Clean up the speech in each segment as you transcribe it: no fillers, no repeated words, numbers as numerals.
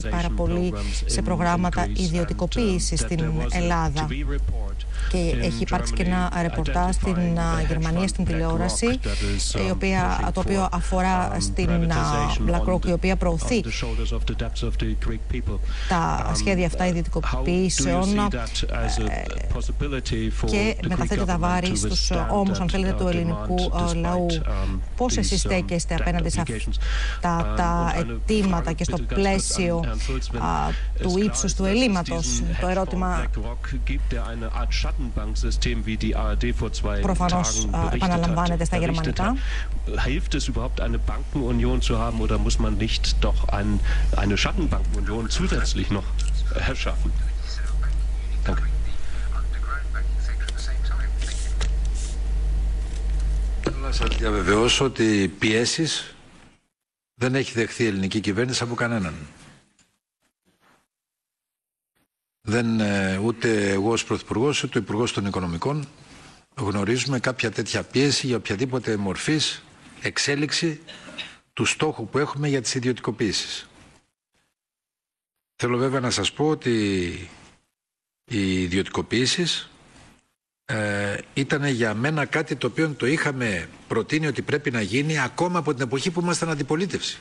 πάρα πολύ σε προγράμματα ιδιωτικοποίησης στην Ελλάδα. Και έχει υπάρξει και ένα ρεπορτάζ στην Γερμανία, στην τηλεόραση, το οποίο αφορά στην BlackRock, η οποία προωθεί τα σχέδια αυτά ιδιωτικοποιήσεων και μεταθέτει τα βάρη στους ώμους, αν θέλετε, του ελληνικού λαού. Πώς εσείς στέκεστε απέναντι σε αυτά τα αιτήματα και στο πλαίσιο του ύψους του ελλείμματος? Το ερώτημα προφανώς επαναλαμβάνεται στα γερμανικά. Hilft es überhaupt eine Bankenunion zu haben oder muss man nicht doch eine Schattenbankenunion zusätzlich noch erschaffen? Danke. Θέλω να σας διαβεβαιώσω ότι πιέσεις δεν έχει δεχθεί η ελληνική κυβέρνηση από κανέναν. Ούτε εγώ ως Πρωθυπουργός, ούτε ο Υπουργός των Οικονομικών γνωρίζουμε κάποια τέτοια πίεση για οποιαδήποτε μορφής εξέλιξη του στόχου που έχουμε για τις ιδιωτικοποίησεις. Θέλω βέβαια να σας πω ότι οι ιδιωτικοποίησεις ήταν για μένα κάτι το οποίο το είχαμε προτείνει ότι πρέπει να γίνει ακόμα από την εποχή που ήμασταν αντιπολίτευση.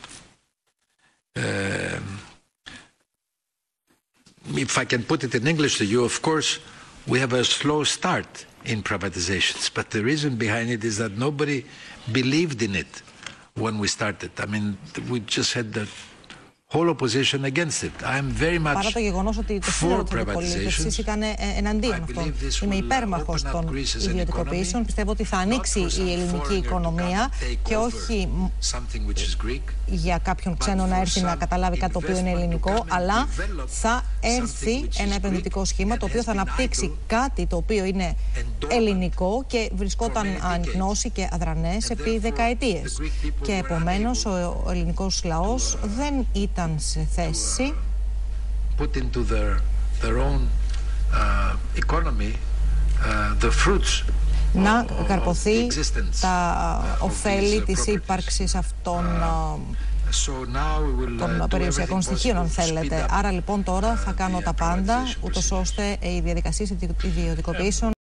If I can put it in English to you, of course, we have a slow start in privatizations, but the reason behind it is that nobody believed in it when we started. I mean, we just had the whole opposition against it. I am very much Παρά το γεγονός ότι το σύνολο της αντιπολίτευσης ήταν εναντίον αυτών. Είμαι υπέρμαχος των ιδιωτικοποιήσεων. Πιστεύω ότι θα ανοίξει η ελληνική οικονομία και όχι για κάποιον ξένο να έρθει να καταλάβει κάτι το οποίο είναι ελληνικό, αλλά θα έρθει ένα επενδυτικό σχήμα το οποίο θα αναπτύξει κάτι το οποίο είναι ελληνικό και βρισκόταν ανικνώσει και αδρανές επί δεκαετίες. Και επομένως ο ελληνικός λαός δεν ήταν σε θέση να καρποθεί τα ωφέλη της ύπαρξης αυτών των περιουσιακών στοιχείων, αν θέλετε. Άρα λοιπόν τώρα θα κάνω τα πάντα, ούτως ώστε οι διαδικασίες ιδιωτικοποιήσεων